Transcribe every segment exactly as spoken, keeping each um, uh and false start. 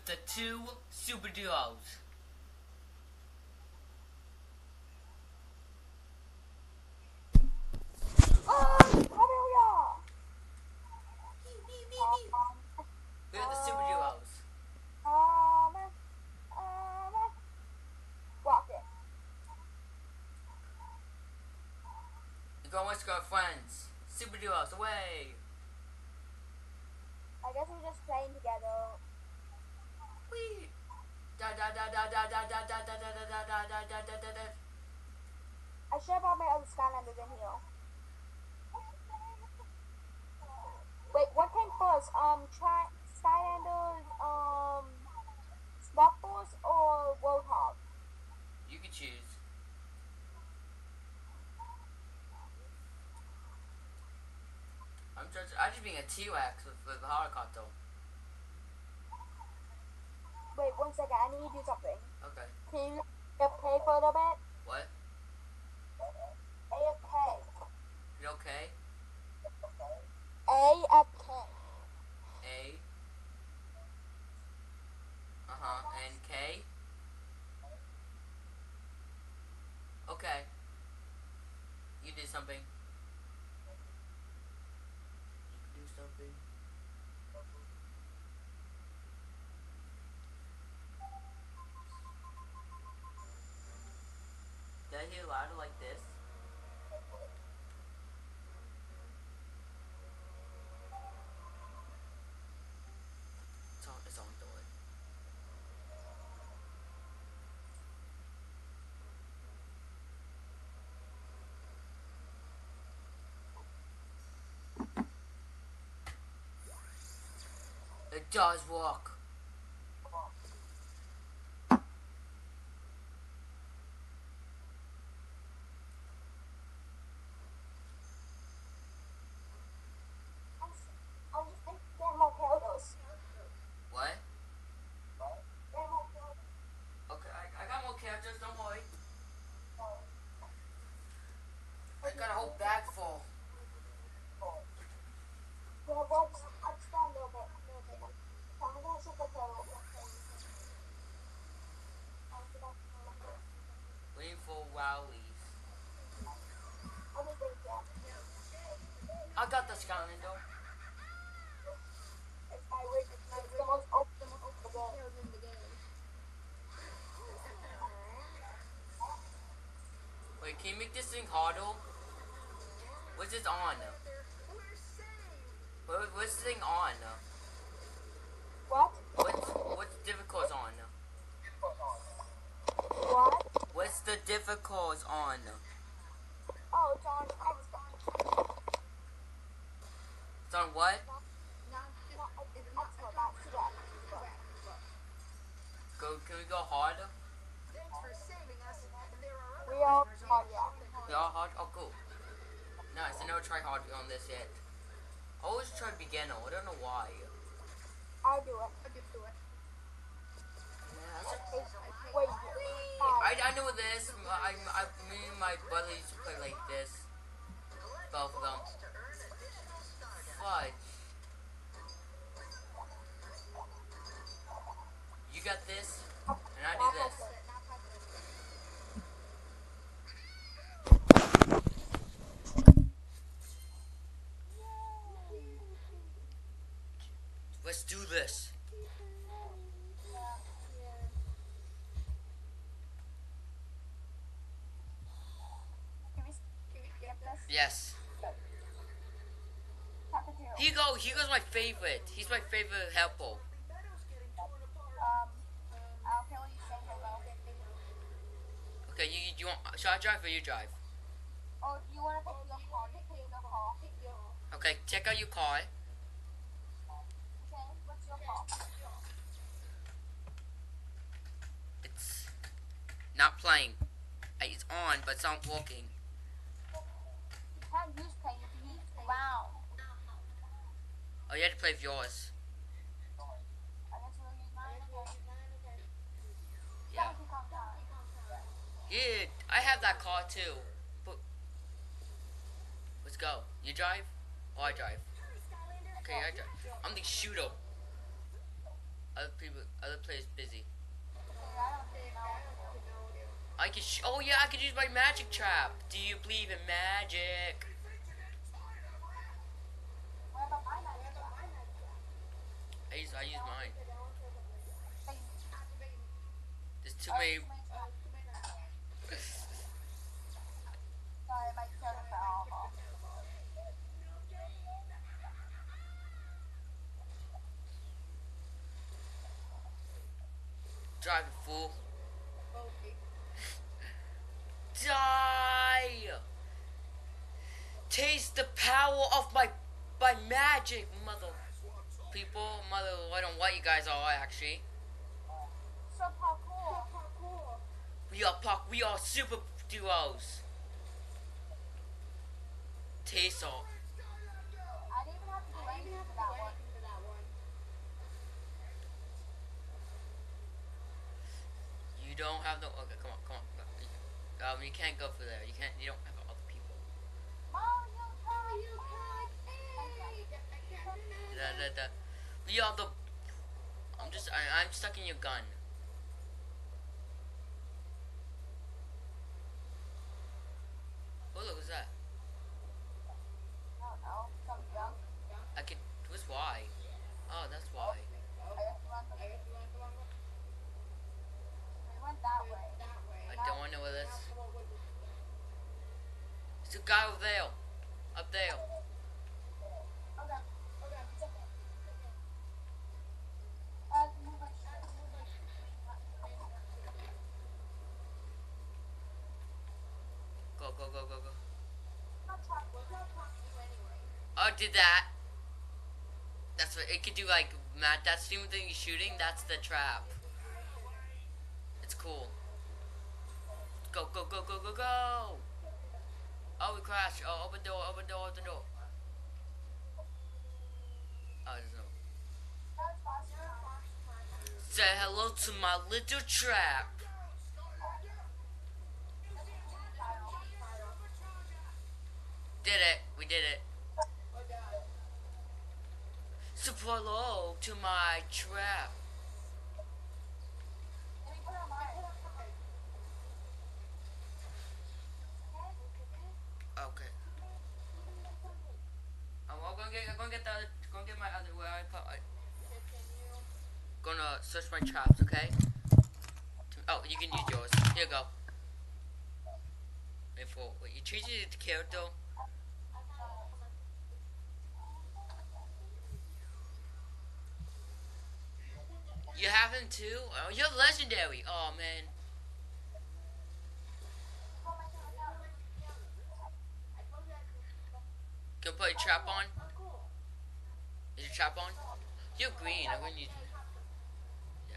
the two super duos. We're the super duos. Um, um, rocket. We're going with our friends. Super duos, away. I guess we're just playing together. Whee. Da da da da da da da da da da da da da da da da da. I should have brought my other skylanders in here. Wait, what came first? Um, try skylanders, um, Snuffles or Roadhog? You can choose. I'm just, I'm just being a T-Rex with, with a helicopter. Wait, one second. I need to do something. Okay. Can you just pay for a little bit? What? A F K. You okay? A F K. A. Uh-huh. And K? Okay. You did something. You can do something. Did I hear louder like this? It's on, it's on door. It does work. I'll just get more photos. What? Okay, I, I got more characters, don't worry. I got a whole bag full. Well, what's upstairs a little bit? A little bit. I'm gonna shoot the photo. Waiting for rallies. I'll just wait there. I got the Skylander. It's my rig. It's the most open in the game. Wait, can you make this thing harder? What's this on? What, what's this thing on? What? What's, what's difficult on? What? What's the difficult on? Oh, it's on Xbox. It's on what? Go, can we go harder? We are hard, yeah. We all hard? Oh, cool. Nice, I never tried hard on this yet. I always try beginner, I don't know why. I'll do it. I'll just do it. Yeah, that's a, Wait. I, I know this. I, I, me and my brother used to play like this. Both of them. Fudge. You got this, and I do this. Let's do this. Yes. Here you go. Here goes my favorite. He's my favorite helper. Um, I'll kill you, say hello. Okay, you you want? Shall I drive or you drive? Oh, you want to pick your car? Pick your car. Okay, check out your car. Okay, what's your car? It's not playing. It's on, but it's not working. You can't use play. You can use wow. Oh, you had to play with yours. I guess we'll use mine. Okay. Yeah. Yeah, I have that car too. But let's go. You drive? Or I drive? Okay, I drive. I'm the shooter. Other people, other players busy. I don't even know what to do. I can. Sh oh yeah, I could use my magic trap. Do you believe in magic? Where about my magic trap? I use. I use mine. There's too Oh, many. too many traps. Sorry, my character fell off. Driving fool. Die! Taste the power of my my magic, mother people, mother. I don't know what you guys are actually. So parkour. We are puck. We are super duos. Taste all. I didn't even have to do anything for that one. You don't have no. Okay, come on, come on. Um, you can't go for there. You can't. You don't have other people. Mario Kart. Da, da, da. We are the. I'm just. I, I'm stuck in your gun. Oh look, what's that? I don't know. Some junk. I can. What's why? Oh, that's why. We went that way. I don't want to know where this. There's a guy over there. Up there. Okay. Uh, move my shit. Go, go, go, go, go. Not talking. We're not talking to you anyway. Oh, did that. That's what it could do. Like Matt, that same thing you're shooting. That's the trap. It's cool. Go, go, go, go, go, go. Oh, we crashed. Oh, open door, open door, open door. Oh, there's no. Say hello to my little trap. Did it. We did it. Say hello to my trap. Okay. I'm gonna get. I'm gonna get the. Other, gonna get my other. Where I put. I, gonna search my traps. Okay. Oh, you can use yours. Here you go. Wait for. Wait, you changed it to character. You have him too? Oh, you're legendary. Oh man. Can I put a trap on? Is your trap on? You're green. I'm gonna use. Yeah.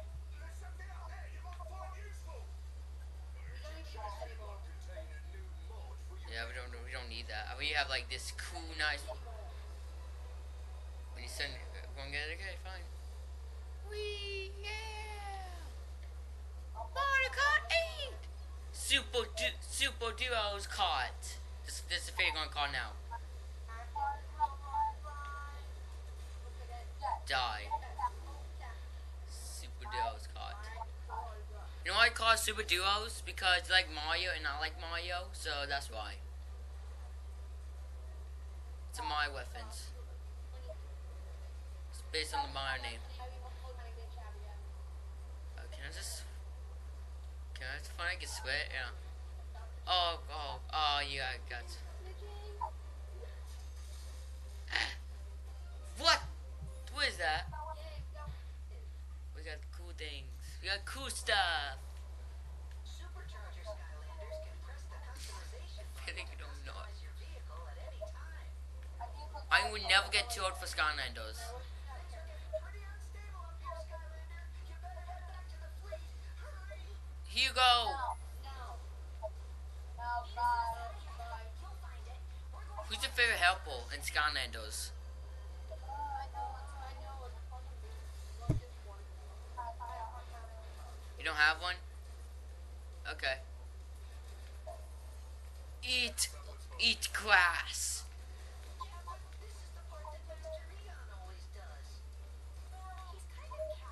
Yeah, we don't. We don't need that. We have like this cool, nice. When you send, gonna get it. Okay, fine. Wee yeah. Mario Kart eight. Super du Super Duos kart. This this is the figure gonna call now. Die. Super Duos kart. You know why I call it Super Duos? Because you like Mario and I like Mario, so that's why. It's my weapons. It's based on the Mario name. Uh, can I just? Can I just find I can sweat? Yeah. Oh, oh, oh, yeah, I got. What? What is that? We got cool things. We got cool stuff. Supercharger skylanders can press the customization I think you button don't to know. customize your vehicle at any time. I would never get too old for Skylanders. Things are getting pretty unstable up here, Skylander. You better head back to the fleet. Hurry! Hugo! Who's your favorite helper in Skylanders? You don't have one? Okay. Eat, eat grass. Yeah, but this is the part that Master Eon always does. He's kind of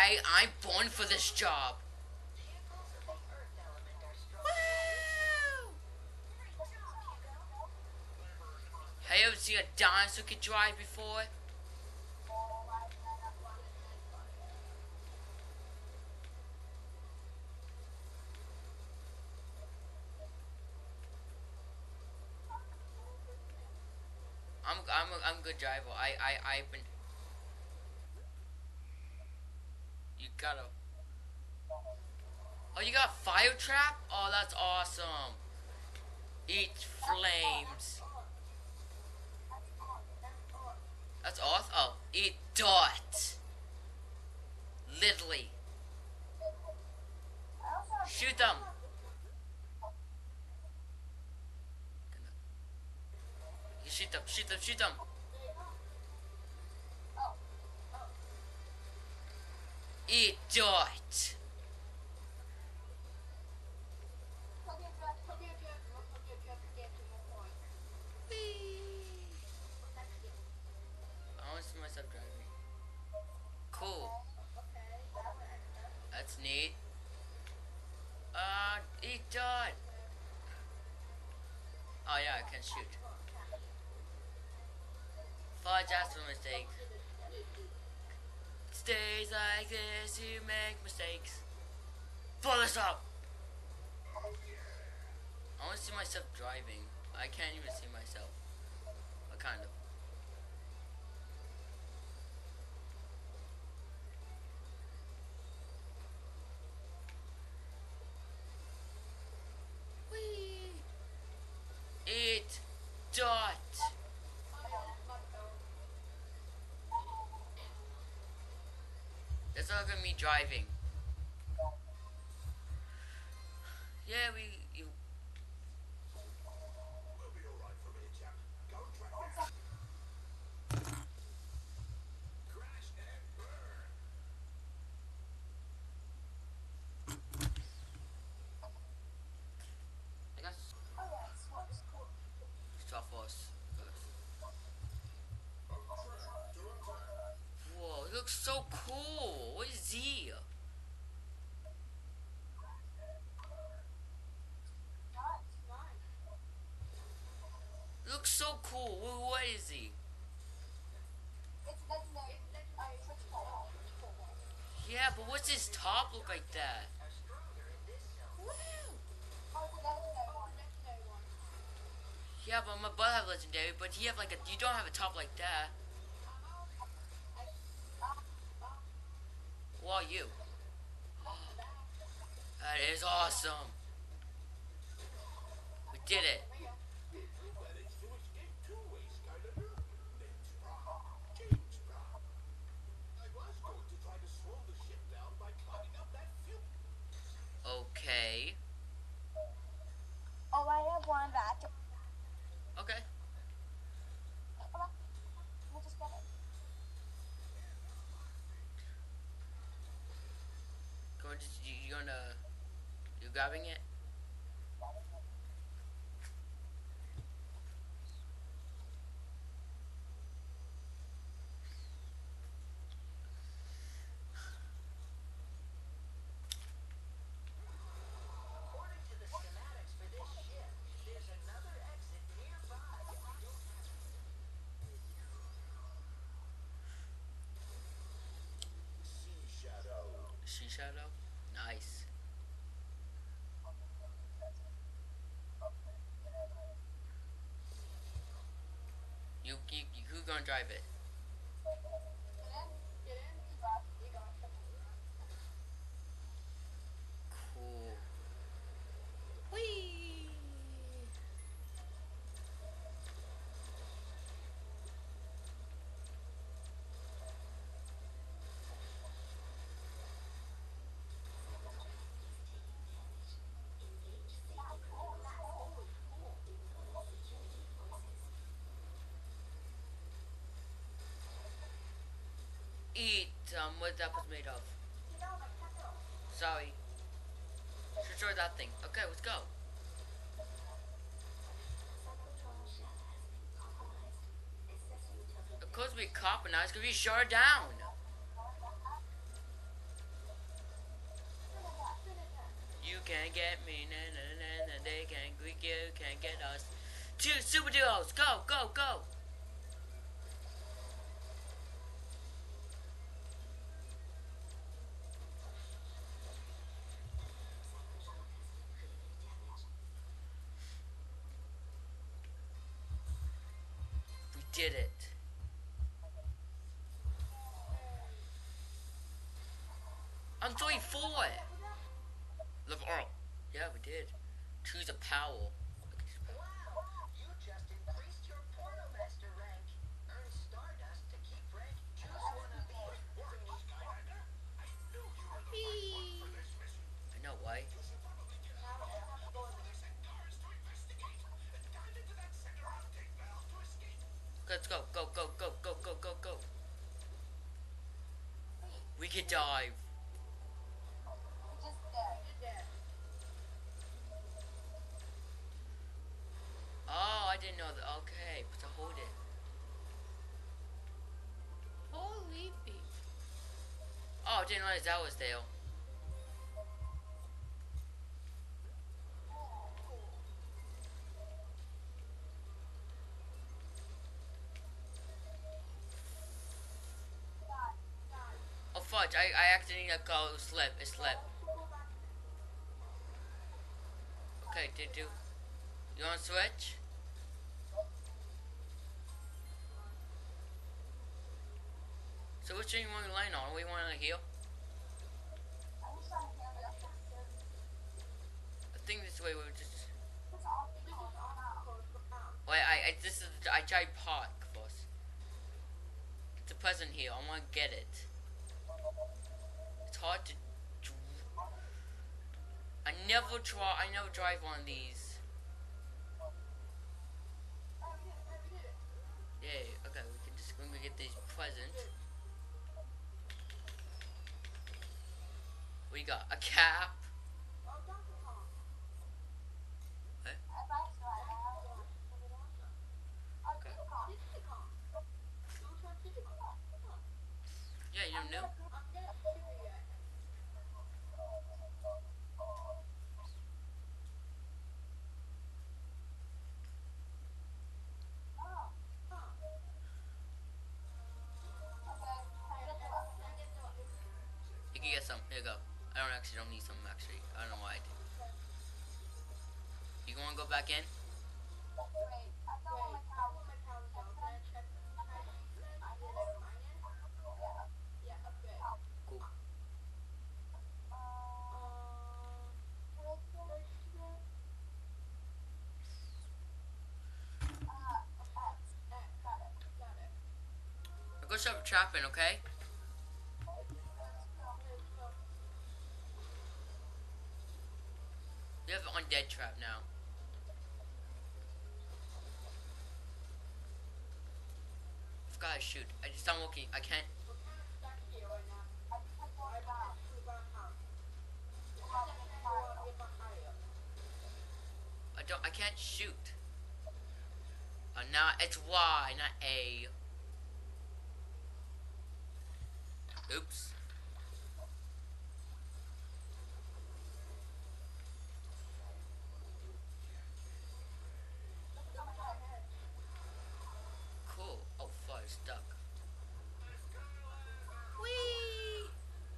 I I'm born for this job. Vehicles of the earth element are strong. Woo! Great job, Hugo. Have you ever seen a dinosaur can drive before? I'm I'm a, I'm a good driver. I I I've been. You got a. Oh, you got a fire trap? Oh, that's awesome. Eat flames. That's awesome. Oh, eat dot. Literally. Shoot them. You shoot them. Shoot them. Shoot them. Eat dot. I want to see myself driving. Cool. That's neat. Uh, eat dot. Oh yeah, I can shoot. Fudge, that's a mistake. Stays like this, you make mistakes. Pull this up. I want to see myself driving. I can't even see myself. But kind of. Whee! Eat dot. That's not gonna be driving. Yeah, we. You. We'll be all right from here, chap. Go and track it. Crash and burn. I got stuff us first. Whoa, it looks so cool. What is he? It looks so cool. Wh- What is he? Yeah, but what's his top look like that? Yeah, but my butt have legendary, but he have like a. You don't have a top like that. Well, you. That is awesome. We did it. You managed to escape two-way, Skylander. Name's Brock. James Brock. I was going to try to slow the ship down by climbing up that fuel. Okay. Oh, I have one back. Okay. We'll just get it. Going to you, you gonna you grabbing it? According to the schematics for this ship, there's another exit nearby if we don't have Sea Shadow. Sea shadow. Nice. You, you, you who gonna drive it? Cool. Whee! Eat um what that was made of. Sorry. Destroy that thing. Okay, let's go. Of course we cop and now it's gonna be shut down. can't get me, na na na na. They can't get you, can't get us. Two super duos, go, go, go. We did it. I'm doing four. Level oh. Yeah, we did. Choose a power. Wow, you just increased your porno master rank. Earn stardust to keep rank. Choose one of these Work, thingy. Skylander. I knew you were the right one for this mission. I know why. You should probably get out of here before they send guards to investigate. And dive into that center outtake valve to escape. Let's go, go, go, go, go, go, go, go. We can dive. Just there. Oh, I didn't know that. Okay, but to hold it. Holy beep. Oh, I didn't realize that was there. Oh fudge, I, I accidentally let go, slip, it slipped. Okay, did you? You wanna switch? So which one you want to land on? We want to heal? I'm just trying to hear you. I think this way we'll just... It's all because Wait, I, I this is, I tried park first. It's a present here, I want to get it. It's hard to... dr- I never try, I never drive one of these. Yay, okay, we can just, we're gonna get these present. We got a cap. What? Okay. Yeah, you don't know? You can get some. Here you go. I don't actually don't need some actually. I don't know why I did. You wanna go back in? Cool. I'll go shove a trap in, okay? You have an undead trap now. I forgot how to shoot. I just stopped looking. I can't. I don't. I can't shoot. Uh, not. It's Y, not A. Oops. Cool. Oh, fuck, it's stuck. Whee!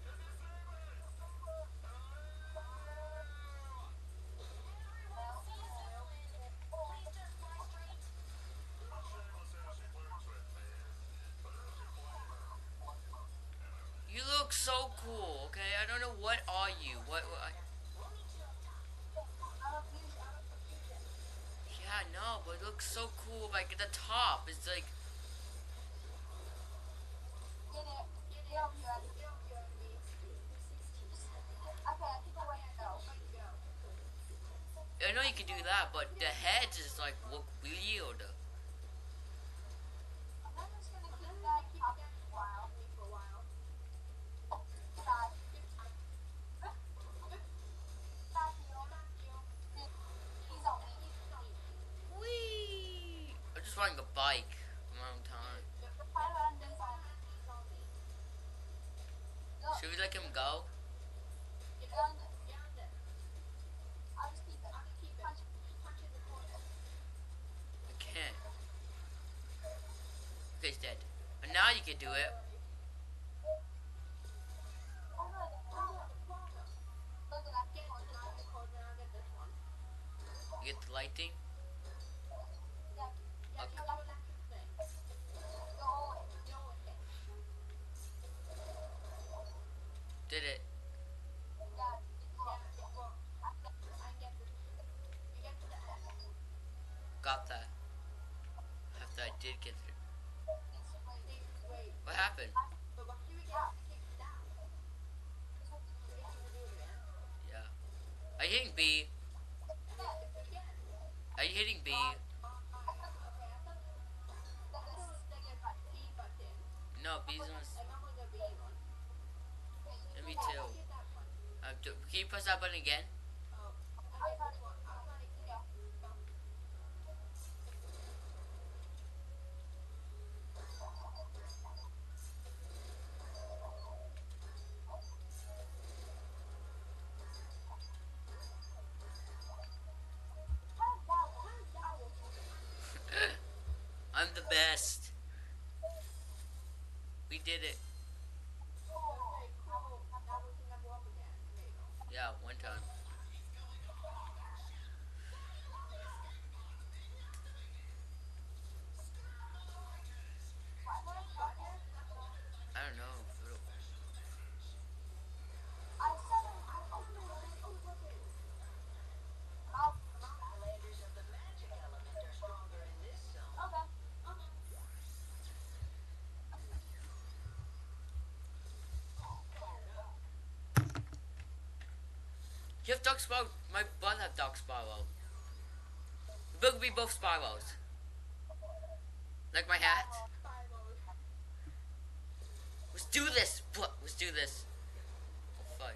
You look so cool, okay? I don't know what are you. What, what I, yeah, no, but it looks so cool. Like at the top, it's like I know you can do that, but the head is like look weird. Whee! I'm just riding a bike a long time. Should we let him go? could do it. You get the lighting. Okay. Did it? Got that. After I did get through. What happened? Yeah. Are you hitting B? Are you hitting B? No, B's on. Yeah, me too. Uh, do, can you press that button again? I'm the best. We did it. Yeah, one time. I don't know. Skylanders of the magic element are stronger in this zone. You have Dark Sparrow. My brother have Dark Sparrow. We could be both Sparrows. Like my hat. Let's do this. Let's do this. Fight.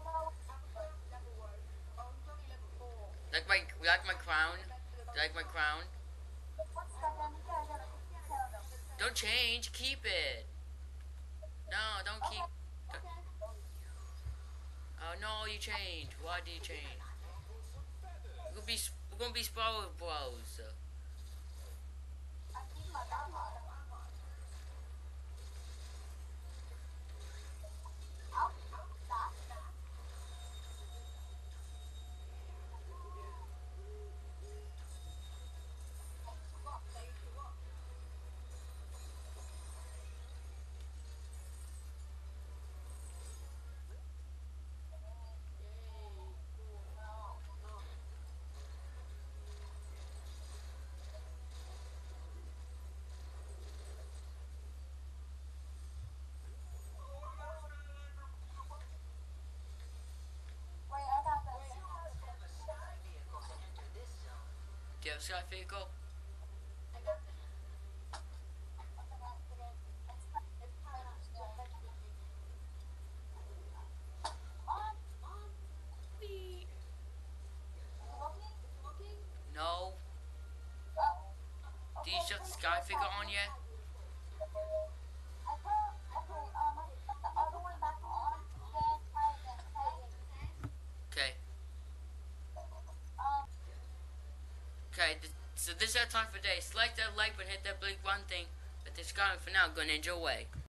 Like my, like my crown. Like my crown. Don't change. Keep it. No, don't keep. Don't. Oh no, you changed. Why do you change? We're gonna be, we're gonna be Sparrow Bros. Do you have a sky vehicle? No. Do you shut the sky figure on yet? Okay. Okay, th so this is our time for today. Select that like button, hit that big one thing. But this is for now. Go ninja away.